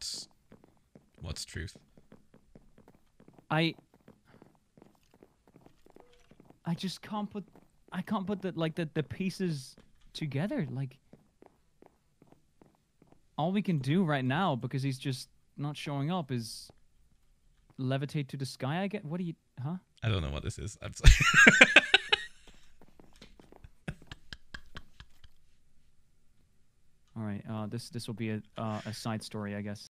What's truth? I just can't put the pieces together. Like, all we can do right now, because he's just not showing up, is levitate to the sky. I get. What do you? Huh? I don't know what this is. I'm sorry. All right. This will be a side story, I guess.